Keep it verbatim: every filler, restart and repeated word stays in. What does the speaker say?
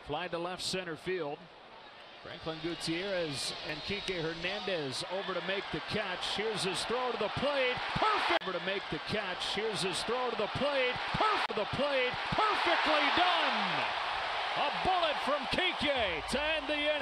Fly to left center field. Franklin Gutierrez and Kike Hernandez over to make the catch. Here's his throw to the plate. Perfect. Over to make the catch. Here's his throw to the plate. Perfect. The plate. Perfectly done. A bullet from Kike to end the inning.